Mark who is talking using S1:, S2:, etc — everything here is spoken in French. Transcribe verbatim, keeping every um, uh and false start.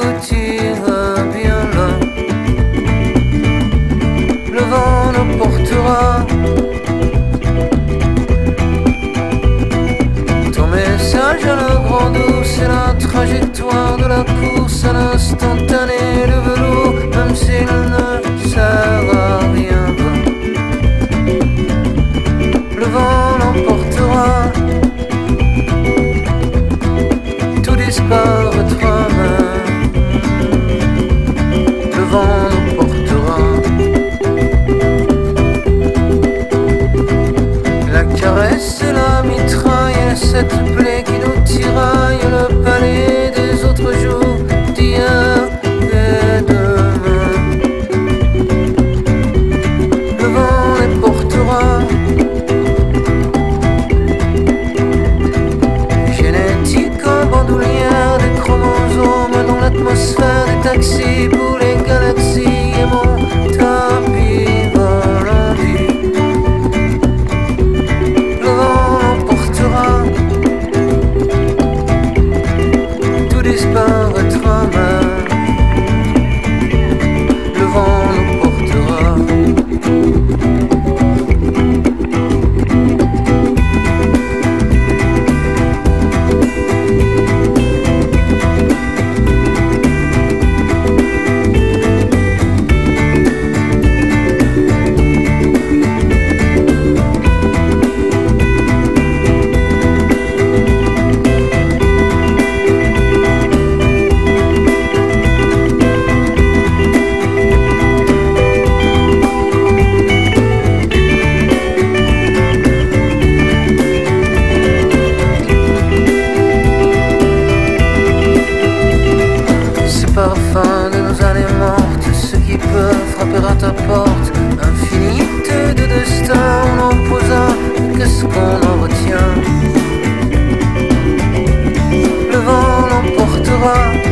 S1: tout ira bien loin. Le vent nous portera. Ton message à la grande eau, c'est la trajectoire de la course à l'instantané. Le velours, même s'il ne sert à rien, le vent l'emportera. Tout disparaîtra même. Le vent nous portera. La caresse et la mitraille, et cette plaie qui nous tiraille, le palais des autres jours, d'hier et demain. Le vent les portera. Génétique en bandoulière, des chromosomes dans l'atmosphère, des taxis pour les galaxies et mon tapis volant. Le vent l'emportera. Tout disparaîtra même. Le vent nous portera. Parfum de nos années mortes, ceux qui peuvent frapper à ta porte. Infinité de destins, on en posa, qu'est-ce qu'on en retient? Le vent l'emportera.